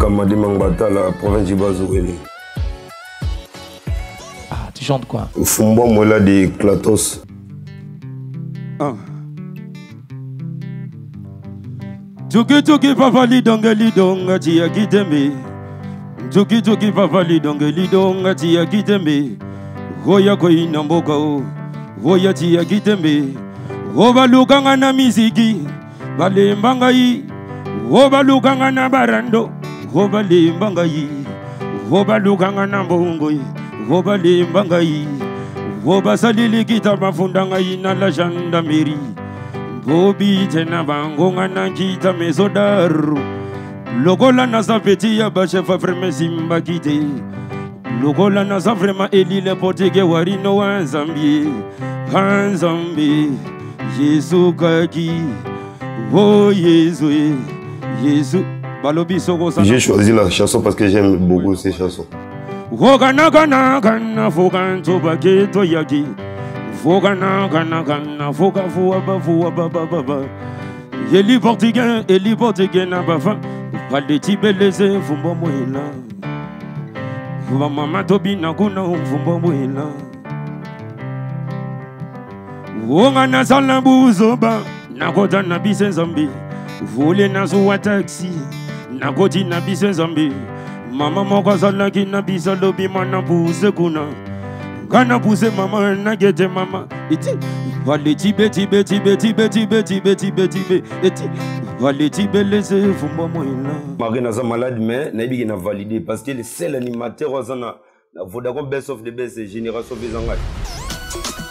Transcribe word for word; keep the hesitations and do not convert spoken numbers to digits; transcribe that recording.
Kamadi Mangbata, la province du Bazoueli. Ah, tu chantes quoi? Fumbo Mola de Klatos. Ah. Tuki tuki papali dongeli donga tia kiteme. Tuki tuki papali dongeli donga tia kiteme. Goya koi namboka o. Goya tia kiteme. Goba lukanga na miziki. Bale mbangai. Goba lukanga na barando. Goba le mbangai. Goba lukanga na mbongoi. Goba le mbangai. Goba salili kita mafundanga ina la gendarmerie. Gobi tena bangonga na kita mesodaru. Logola na safeti ya bachefa freme simba kite. Logola na safrema eli le potege warino wanzambie. Hanzambie. Yesu kaki. Oh Yesu. Yesu. Balobi soko sana. J'ai choisi la chanson parce que j'aime beaucoup ces chansons. Wogana kana kana fokan tobake toyaki. Fogana kana kana foka foa ba foa ba ba ba ba. Eli portugais, eli portugais na bafa. Pale tibeleze fumbo mwela. Wa mama tobi na kuna fumbo mwela. Wogana sala buzoba. Nakota na bise zambi. Vole na zuwa taxi. Nakoti na bise zambi. Mama moko sala kina bisa lobi mana puse kuna. Kana puse mama na gete mama. Iti wale tibe tibe tibe tibe tibe tibe tibe tibe. Iti wale tibe laisse fumba moina. Marie naza malade mais naibi na validé parce que le seul animateur ozana la Vodacom Best of the Best Génération Vezanga.